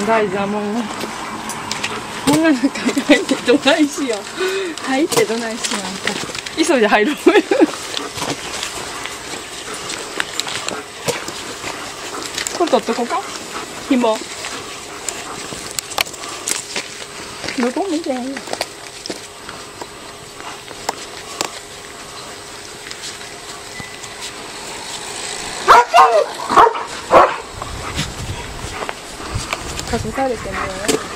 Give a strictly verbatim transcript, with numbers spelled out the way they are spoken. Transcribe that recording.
大事なもんがこんな中に入ってどないしよう。入ってどないしよう。あんた急いで入ろう。これ取っとこうか。紐どこ見てんの。隠されてるよ。